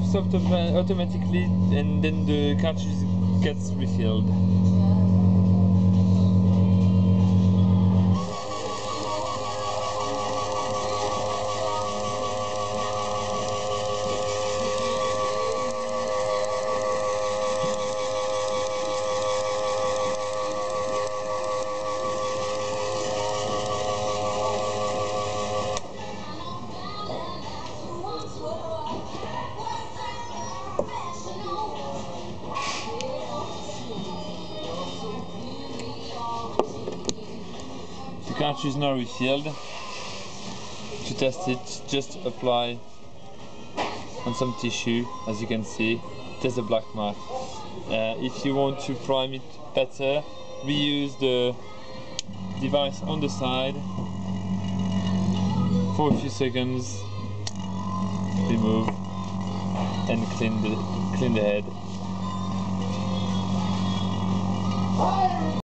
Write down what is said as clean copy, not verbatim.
works automatically, and then the cartridge gets refilled. The cartridge is now refilled. To test it, just apply on some tissue, as you can see. There's a black mark. If you want to prime it better, reuse the device on the side for a few seconds, remove, and clean the head.